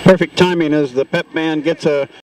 Perfect timing as the pep band gets a